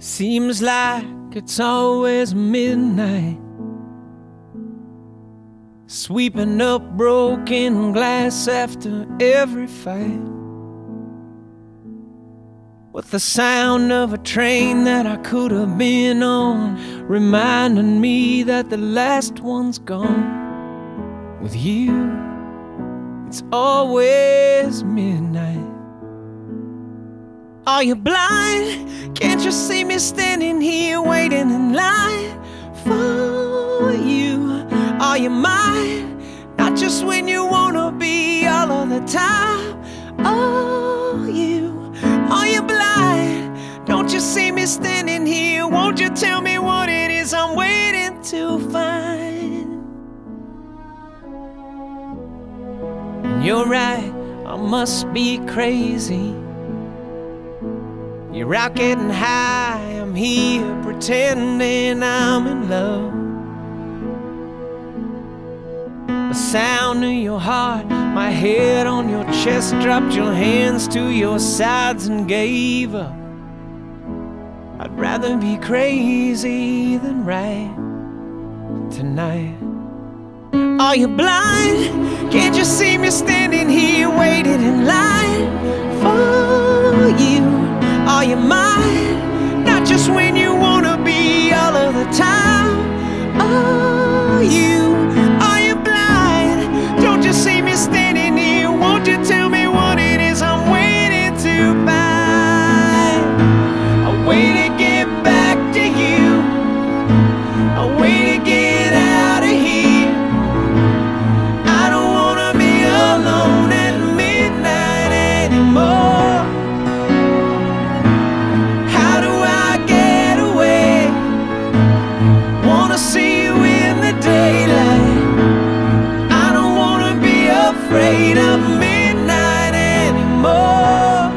Seems like it's always midnight, sweeping up broken glass after every fight, with the sound of a train that I could have been on, reminding me that the last one's gone. With you, it's always midnight. Are you blind? Can't you see me standing here waiting in line for you? Are you mine? Not just when you wanna be, all of the time. Oh, are you blind? Don't you see me standing here? Won't you tell me what it is I'm waiting to find? And you're right, I must be crazy. You're out getting high, I'm here pretending I'm in love. The sound of your heart, my head on your chest, dropped your hands to your sides and gave up. I'd rather be crazy than right tonight. Are you blind? Can't you see me standing here waiting in line for you? Are you mine? Not just when you wanna be, all of the time. Are you blind? Don't you see me standing here? Won't you tell me what it is I'm waiting to find? I wait to get back to you, I wait to get out of here. I don't wanna be alone at midnight anymore. Afraid of midnight anymore.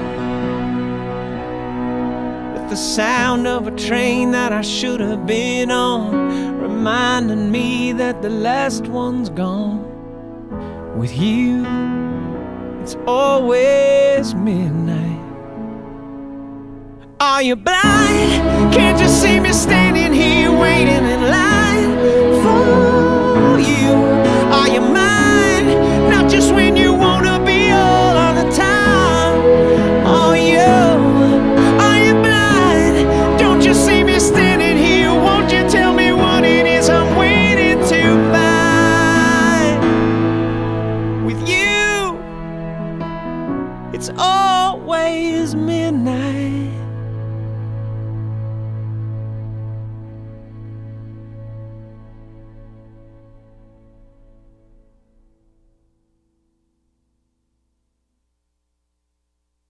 With the sound of a train that I should have been on, reminding me that the last one's gone. With you, it's always midnight. Are you blind? Can't you see me standing here waiting in line for you? Are you mine? Not just when you wanna be, all of the time. Are you blind? Don't you see me standing here? Won't you tell me what it is I'm waiting to find? With you, it's always midnight.